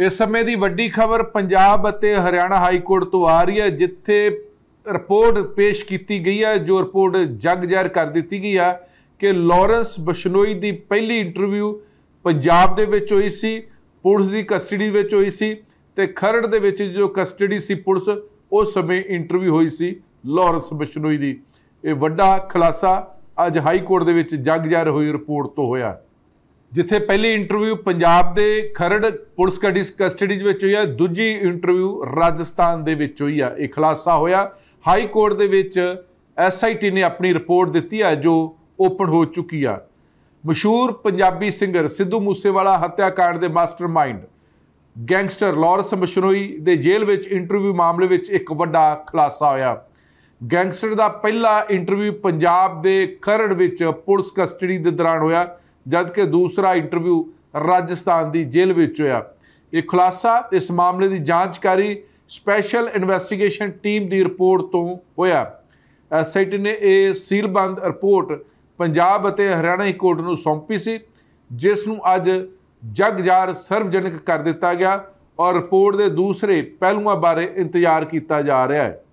इस समय की वड्डी खबर पंजाब ਅਤੇ हरियाणा हाई कोर्ट तो आ रही है, जिथे रिपोर्ट पेश की गई है। जो रिपोर्ट जग जाहिर कर दी गई है कि लॉरेंस बिश्नोई की पहली इंटरव्यू पंजाब दे विच होई सी, पुलिस की कस्टडी विच होई सी ते खरड़ दे विच जो कस्टडी सी पुलिस उस समय इंटरव्यू हुई सी लॉरेंस बिश्नोई की। ये वड्डा खुलासा अज हाई कोर्ट दे विच जग जाहिर हुई रिपोर्ट तो होया, जिथे पहली इंटरव्यू पंजाब दे खरड़ पुलिस कस्टडी विच हुई है, दूजी इंटरव्यू राजस्थान दे विच हुई है। ये खुलासा होया हाई कोर्ट दे विच SIT ने अपनी रिपोर्ट दी है जो ओपन हो चुकी है। मशहूर पंजाबी सिंगर सिद्धू मूसेवाला हत्याकांड के मास्टरमाइंड गैंगस्टर लॉरेंस बिश्नोई दे जेल विच इंटरव्यू मामले विच एक वड्डा खुलासा होया। गैंगस्टर का पहला इंटरव्यू पंजाब के खरड़ विच पुलिस कस्टडी के दौरान होया, जबकि दूसरा इंटरव्यू राजस्थान की जेल विच होया। ये खुलासा इस मामले की जांचकारी स्पैशल इन्वेस्टिगेशन टीम की रिपोर्ट तो होया। SIT ने यह सीलबंद रिपोर्ट पंजाब और हरियाणा हाई कोर्ट को सौंपी सी, जिसनूं अज जग जाहिर सर्वजनक कर दिता गया और रिपोर्ट के दूसरे पहलुओं बारे इंतजार किया जा रहा है।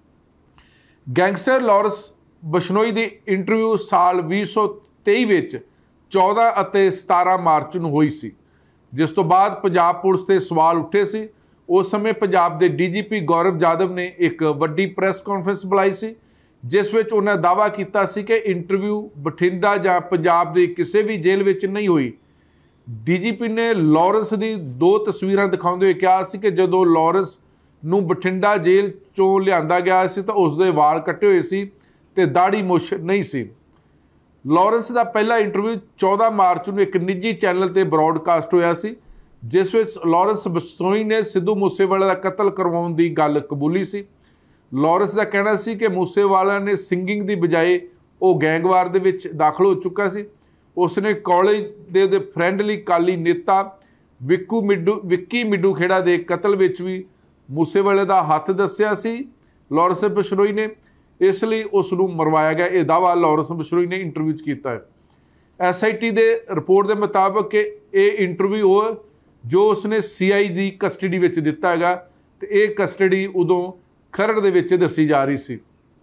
गैंगस्टर लॉरेंस बिश्नोई की इंटरव्यू साल 2023 विच 14 ਅਤੇ 17 मार्च ਨੂੰ ਹੋਈ ਸੀ, जिस तो बाद पंजाब पुलिस के सवाल उठे सी। उस समय पंजाब के DGP गौरव यादव ने एक वड्डी प्रैस कॉन्फ्रेंस बुलाई सी, जिस विच उन्हें दावा किया सी कि इंटरव्यू बठिंडा या पंजाब की किसी भी जेल विच नहीं हुई। DGP ने लॉरेंस की 2 तस्वीरां दिखाते हुए कहा सी कि जदों लॉरेंस नूं बठिंडा जेल चों लिआंदा गया सी तो उसके वाल कट्टे हुए सी ते दाढ़ी मुछ नहीं सी। लॉरेंस का पहला इंटरव्यू 14 मार्च को एक निजी चैनल पर ब्रॉडकास्ट होया सी, जिस विच लॉरेंस बिश्नोई ने सिद्धू मूसेवाला का कतल करवाउण की गल कबूली सी। लॉरेंस का कहना सी कि मूसेवाला ने सिंगिंग की बजाय वो गैंगवार दे विच दाखल हो चुका सी। उसने कॉलेज दे फ्रेंडली काली नेता विक्की मिड्डू खेड़ा के कतल विच भी मूसेवाले का हथ दस्सिया सी लॉरेंस बिश्नोई ने, इसलिए उसनूं मरवाया गया। यह दावा लॉरेंस बिश्नोई ने इंटरव्यू किया है। SIT के रिपोर्ट के मुताबिक कि यह इंटरव्यू हो जो उसने CI की कस्टडी में दिता है, तो यह कस्टडी उदों खरड़ दे विच दसी जा रही सी।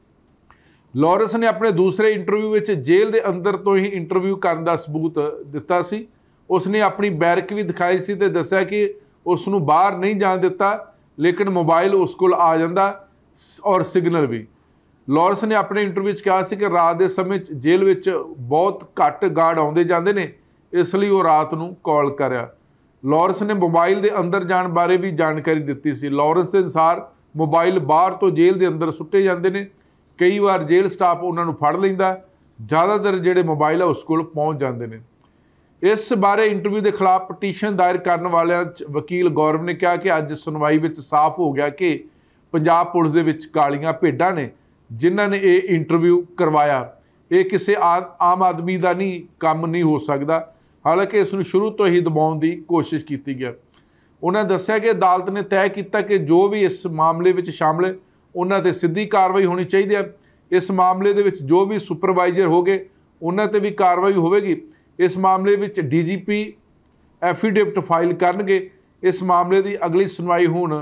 लॉरेंस ने अपने दूसरे इंटरव्यू में जेल के अंदर तो ही इंटरव्यू करने का सबूत दिता सी। उसने अपनी बैरक भी दिखाई सी ते दस्सिया कि उसनूं बाहर नहीं जाण दिता, लेकिन मोबाइल उस कोल आ जांदा और सिग्नल भी। लॉरेंस ने अपने इंटरव्यू कहा कि रात के समय जेल में बहुत घट गार्ड आते जाते हैं, इसलिए वो रात को कॉल कराया। लॉरेंस ने मोबाइल के अंदर जाने बारे भी जानकारी दी सी। लॉरेंस के अनुसार मोबाइल बाहर तो जेल के अंदर सुट्टे जाते हैं, कई बार जेल स्टाफ उन्होंने फड़ लेंदा, ज़्यादातर जोड़े मोबाइल है उस को पहुँच जाते हैं। इस बारे इंटरव्यू के खिलाफ पटीशन दायर करने वाले वकील गौरव ने कहा कि अज सुनवाई में साफ हो गया कि पंजाब पुलिस के विच कालियां भेडां ने जिन्हां ने ये इंटरव्यू करवाया। ये किसी आम आदमी का नहीं काम नहीं हो सकता, हालांकि इसनूं शुरू तो ही दबाउण की कोशिश की गई। उन्होंने दस्सिया कि अदालत ने तय किया कि जो भी इस मामले में शामिल है उन्हां ते सीधी कार्रवाई होनी चाहिए है। इस मामले दे विच जो भी सुपरवाइजर हो गए उन्हां ते भी कार्रवाई होगी। इस मामले में DGP एफीडेविट फाइल करनगे। इस मामले की अगली सुनवाई हुण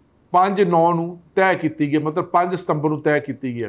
5/9 तय की गई, मतलब 5 सितंबर को तय की गई है।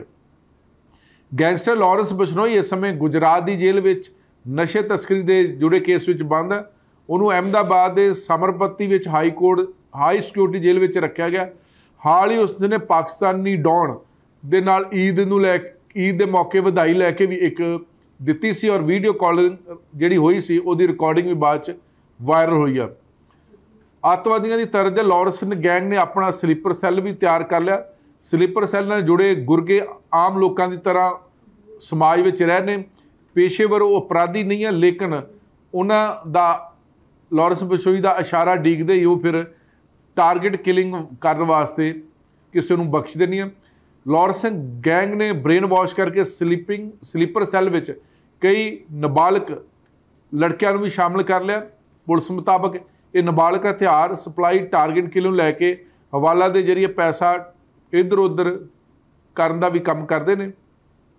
गैंगस्टर लॉरेंस बिश्नोई इस समय गुजरात की जेल में नशे तस्करी के जुड़े केस में बंद है। उन्होंने अहमदाबाद के समरपति में हाई सिक्योरिटी जेल में रखा गया। हाल ही उसने पाकिस्तानी डॉन के नाल ईद के मौके बधाई लैके भी एक दी सी और वीडियो कॉलिंग जी हुई सी उसकी रिकॉर्डिंग भी बाद वायरल हुई है। आतंकवादियों की तरज लॉरेंस गैंग ने अपना स्लीपर सैल भी तैयार कर लिया। स्लीपर सैल नाल जुड़े गुरगे आम लोगों की तरह समाज में रहने पेशेवर अपराधी नहीं है, लेकिन उन्हों का लॉरेंस बिश्नोई का इशारा डीकते ही वो फिर टारगेट किलिंग करने वास्ते किसी को बख्शते नहीं है। लॉरेंस गैंग ने ब्रेन वॉश करके स्लीपर सैल में कई नाबालिग लड़कियों भी शामिल कर लिया। पुलिस मुताबिक ये नाबालिग हथियार सप्लाई टारगेट किलिंग लैके हवाला के जरिए पैसा इधर उधर करने का भी काम करते हैं।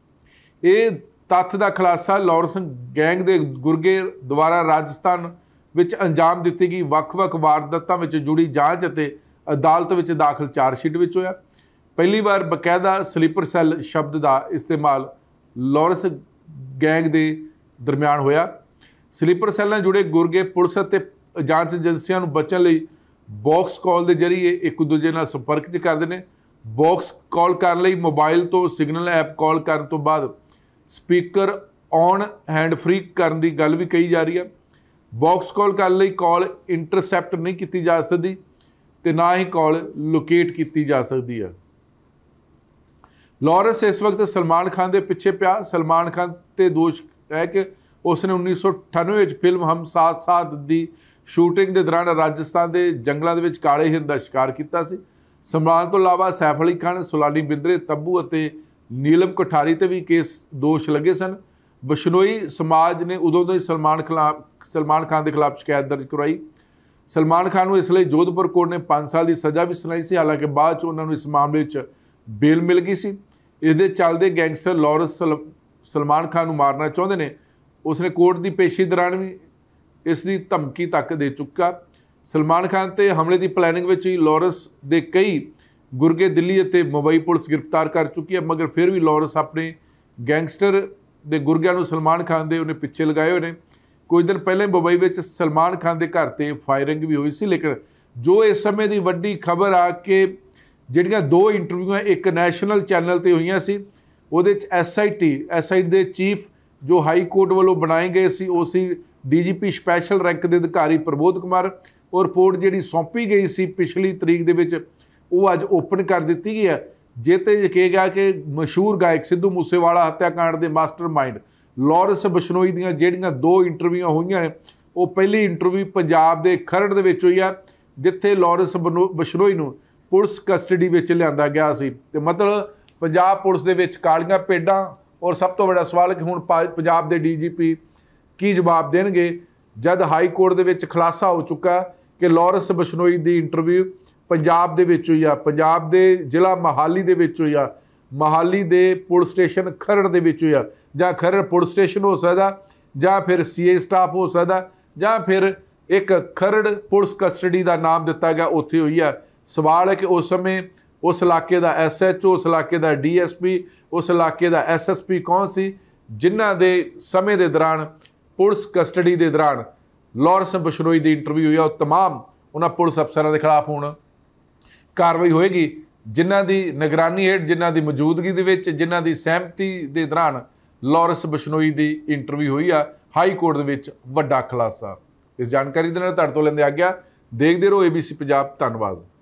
ये तत्थ का खुलासा लॉरेंस गैंग के गुरगे द्वारा राजस्थान ਵਿੱਚ ਅੰਜਾਮ ਦਿੱਤੀ ਗਈ ਵੱਖ-ਵੱਖ ਵਾਰਦਾਤਾਂ ਵਿੱਚ ਜੁੜੀ ਜਾਂਚ ਅਤੇ ਅਦਾਲਤ ਵਿੱਚ ਦਾਖਲ ਚਾਰਜਸ਼ੀਟ ਵਿੱਚ ਹੋਇਆ। ਪਹਿਲੀ ਵਾਰ ਬਕਾਇਦਾ ਸਲੀਪਰ ਸੈੱਲ ਸ਼ਬਦ ਦਾ ਇਸਤੇਮਾਲ ਲਾਰੈਂਸ ਗੈਂਗ ਦੇ ਦਰਮਿਆਨ ਹੋਇਆ। ਸਲੀਪਰ ਸੈੱਲ ਨਾਲ ਜੁੜੇ ਗੁਰਗੇ ਪੁਲਿਸ ਅਤੇ ਜਾਂਚ ਏਜੰਸੀਆਂ ਨੂੰ ਬਚਣ ਲਈ ਬਾਕਸ ਕਾਲ ਦੇ ਜ਼ਰੀਏ ਇੱਕ ਦੂਜੇ ਨਾਲ ਸੰਪਰਕ 'ਚ ਕਰਦੇ ਨੇ। ਬਾਕਸ ਕਾਲ ਕਰਨ ਲਈ ਮੋਬਾਈਲ ਤੋਂ ਸਿਗਨਲ ਐਪ ਕਾਲ ਕਰਨ ਤੋਂ ਬਾਅਦ ਸਪੀਕਰ ਔਨ ਹੈਂਡ ਫ੍ਰੀ ਕਰਨ ਦੀ ਗੱਲ ਵੀ ਕਹੀ ਜਾ ਰਹੀ ਹੈ। ਬਾਕਸ ਕਾਲ ਕਰਨ ਲਈ ਕਾਲ ਇੰਟਰਸੈਪਟ ਨਹੀਂ ਕੀਤੀ ਜਾ ਸਕਦੀ ਤੇ ਨਾ ਹੀ ਕਾਲ ਲੋਕੇਟ ਕੀਤੀ ਜਾ ਸਕਦੀ ਹੈ। ਲਾਰੈਂਸ ਇਸ ਵਕਤ ਸਲਮਾਨ ਖਾਨ ਦੇ ਪਿੱਛੇ ਪਿਆ। ਸਲਮਾਨ ਖਾਨ ਤੇ ਦੋਸ਼ ਹੈ ਕਿ ਉਸਨੇ 1998 ਵਿੱਚ ਫਿਲਮ ਹਮ ਸਾਥ ਸਾਥ ਦੀ ਸ਼ੂਟਿੰਗ ਦੇ ਦੌਰਾਨ ਰਾਜਸਥਾਨ ਦੇ ਜੰਗਲਾਂ ਦੇ ਵਿੱਚ ਕਾਲੇ ਹਿਰਨ ਦਾ ਸ਼ਿਕਾਰ ਕੀਤਾ ਸੀ। ਸਲਮਾਨ ਤੋਂ ਇਲਾਵਾ ਸੈਫ ਅਲੀ ਖਾਨ, ਸੁਲਾਨੀ ਬਿੰਦਰੇ, ਤੱਬੂ ਅਤੇ ਨੀਲਮ ਕੋਠਾਰੀ ਤੇ ਵੀ ਕੇਸ ਦੋਸ਼ ਲੱਗੇ ਸਨ। ਬਿਸ਼ਨੋਈ ਸਮਾਜ ਨੇ ਉਦੋਂ ਤੋਂ ਹੀ ਸਲਮਾਨ ਖਾਨ ਦੇ ਖਿਲਾਫ ਸ਼ਿਕਾਇਤ ਦਰਜ ਕਰਵਾਈ। ਸਲਮਾਨ ਖਾਨ ਨੂੰ ਇਸ ਲਈ ਜੋਧਪੁਰ ਕੋਰਟ ਨੇ 5 ਸਾਲ ਦੀ ਸਜ਼ਾ ਵੀ ਸੁਣਾਈ ਸੀ। ਹਾਲਾਂਕਿ ਬਾਅਦ 'ਚ ਉਹਨਾਂ ਨੂੰ ਇਸ ਮਾਮਲੇ 'ਚ ਬੇਲ ਮਿਲ ਗਈ ਸੀ। ਇਸ ਦੇ ਚੱਲਦੇ ਗੈਂਗਸਟਰ ਲਾਰੈਂਸ ਸਲਮਾਨ ਖਾਨ ਨੂੰ ਮਾਰਨਾ ਚਾਹੁੰਦੇ ਨੇ। ਉਸਨੇ ਕੋਰਟ ਦੀ ਪੇਸ਼ੀ ਦੌਰਾਨ ਵੀ ਇਸ ਦੀ ਧਮਕੀ ਤੱਕ ਦੇ ਚੁੱਕਾ। ਸਲਮਾਨ ਖਾਨ ਤੇ ਹਮਲੇ ਦੀ ਪਲੈਨਿੰਗ ਵਿੱਚ ਹੀ ਲਾਰੈਂਸ ਦੇ ਕਈ ਗੁਰਗੇ ਦਿੱਲੀ ਅਤੇ ਮੁੰਬਈ ਪੁਲਿਸ ਗ੍ਰਿਫਤਾਰ ਕਰ ਚੁੱਕੀ ਹੈ, ਮਗਰ ਫਿਰ ਵੀ ਲਾਰੈਂਸ ਆਪਣੇ ਗੈਂਗਸਟਰ ਦੇ ਗੁਰਗਿਆਂ ਨੂੰ ਸਲਮਾਨ ਖਾਨ ਦੇ ਉਹਨੇ ਪਿੱਛੇ ਲਗਾਏ ਹੋਏ ਨੇ। ਕੁਝ ਦਿਨ ਪਹਿਲਾਂ ਮੁੰਬਈ ਵਿੱਚ ਸਲਮਾਨ ਖਾਨ ਦੇ ਘਰ ਤੇ ਫਾਇਰਿੰਗ ਵੀ ਹੋਈ ਸੀ। ਲੇਕਿਨ ਜੋ ਇਸ ਸਮੇਂ ਦੀ ਵੱਡੀ ਖਬਰ ਆ ਕਿ ਜਿਹੜੀਆਂ 2 ਇੰਟਰਵਿਊਆਂ ਇੱਕ ਨੈਸ਼ਨਲ ਚੈਨਲ ਤੇ ਹੋਈਆਂ ਸੀ, ਉਹਦੇ 'ਚ SIT ਦੇ ਚੀਫ ਜੋ ਹਾਈ ਕੋਰਟ ਵੱਲੋਂ ਬਣਾਏ ਗਏ ਸੀ ਉਹ ਸੀ DGP ਸਪੈਸ਼ਲ ਰੈਂਕ ਦੇ ਅਧਿਕਾਰੀ ਪ੍ਰਬੋਧ ਕੁਮਾਰ। ਉਹ ਰਿਪੋਰਟ ਜਿਹੜੀ ਸੌਂਪੀ ਗਈ ਸੀ ਪਿਛਲੀ ਤਰੀਕ ਦੇ ਵਿੱਚ ਉਹ ਅੱਜ ਓਪਨ ਕਰ ਦਿੱਤੀ ਗਈ ਹੈ, ਜਿਹ 'ਤੇ ਕਿਹਾ ਗਿਆ ਕਿ ਮਸ਼ਹੂਰ ਗਾਇਕ ਸਿੱਧੂ ਮੂਸੇਵਾਲਾ ਹੱਤਿਆਕਾਂਡ ਦੇ ਮਾਸਟਰਮਾਈਂਡ ਲਾਰੈਂਸ ਬਿਸ਼ਨੋਈ ਦੀਆਂ ਜਿਹੜੀਆਂ 2 ਇੰਟਰਵਿਊਆਂ ਹੋਈਆਂ ਨੇ, ਉਹ ਪਹਿਲੀ ਇੰਟਰਵਿਊ ਪੰਜਾਬ ਦੇ ਖਰੜ ਦੇ ਵਿੱਚ ਹੋਈ ਆ, ਜਿੱਥੇ ਲਾਰੈਂਸ ਬਿਸ਼ਨੋਈ ਨੂੰ ਪੁਲਿਸ ਕਸਟਡੀ ਵਿੱਚ ਲਿਆਂਦਾ ਗਿਆ ਸੀ। ਤੇ ਮਤਲਬ ਪੰਜਾਬ ਪੁਲਿਸ ਦੇ ਵਿੱਚ ਕਾਲੀਆਂ ਭੇਡਾਂ। ਔਰ ਸਭ ਤੋਂ ਵੱਡਾ ਸਵਾਲ ਕਿ ਹੁਣ ਪੰਜਾਬ ਦੇ DGP ਕੀ ਜਵਾਬ ਦੇਣਗੇ, ਜਦ ਹਾਈ ਕੋਰਟ ਦੇ ਵਿੱਚ ਖੁਲਾਸਾ ਹੋ ਚੁੱਕਾ ਕਿ ਲਾਰੈਂਸ ਬਿਸ਼ਨੋਈ ਦੀ ਇੰਟਰਵਿਊ ਪੰਜਾਬ ਦੇ ਵਿੱਚ ਹੋਈ ਆ, ਪੰਜਾਬ ਦੇ ਜ਼ਿਲ੍ਹਾ ਮੋਹਾਲੀ ਦੇ ਵਿੱਚ ਹੋਈ ਆ, ਮੋਹਾਲੀ ਦੇ ਪੁਲਿਸ ਸਟੇਸ਼ਨ ਖਰੜ ਦੇ ਵਿੱਚ ਹੋਈ ਆ, ਜਾਂ ਖਰੜ ਪੁਲਿਸ ਸਟੇਸ਼ਨ ਹੋ ਸਕਦਾ, ਜਾਂ ਫਿਰ CA ਸਟਾਫ ਹੋ ਸਕਦਾ, ਜਾਂ ਫਿਰ ਇੱਕ ਖਰੜ ਪੁਲਿਸ ਕਸਟਡੀ ਦਾ ਨਾਮ ਦਿੱਤਾ ਗਿਆ ਉੱਥੇ ਹੋਈ ਆ। ਸਵਾਲ ਹੈ ਕਿ ਉਸ ਸਮੇਂ ਉਸ ਇਲਾਕੇ ਦਾ SHO, ਉਸ ਇਲਾਕੇ ਦਾ DSP, ਉਸ ਇਲਾਕੇ ਦਾ SSP ਕੌਣ ਸੀ, ਜਿਨ੍ਹਾਂ ਦੇ ਸਮੇਂ ਦੇ ਦੌਰਾਨ ਪੁਲਿਸ ਕਸਟਡੀ ਦੇ ਦੌਰਾਨ ਲਾਰੈਂਸ ਬਿਸ਼ਨੋਈ ਦੀ ਇੰਟਰਵਿਊ ਹੋਈ ਆ। ਉਹ ਤਮਾਮ ਉਹਨਾਂ ਪੁਲਿਸ ਅਫਸਰਾਂ ਦੇ ਖਿਲਾਫ ਹੁਣ ਕਾਰਵਾਈ ਹੋਏਗੀ ਜਿਨ੍ਹਾਂ ਦੀ ਨਿਗਰਾਨੀ ਹੇਠ, ਜਿਨ੍ਹਾਂ ਦੀ ਮੌਜੂਦਗੀ ਦੇ ਵਿੱਚ, ਜਿਨ੍ਹਾਂ ਦੀ ਸਹਿਮਤੀ ਦੇ ਦੌਰਾਨ ਲਾਰੈਂਸ ਬਿਸ਼ਨੋਈ ਦੀ ਇੰਟਰਵਿਊ ਹੋਈ ਆ। ਹਾਈ ਕੋਰਟ ਦੇ ਵਿੱਚ ਵੱਡਾ ਖੁਲਾਸਾ। ਇਸ ਜਾਣਕਾਰੀ ਦੇ ਨਾਲ ਤੁਹਾਡੇ ਤੋਂ ਲੈਂਦੇ ਆ ਗਿਆ। ਦੇਖਦੇ ਰਹੋ ABC ਪੰਜਾਬ। ਧੰਨਵਾਦ।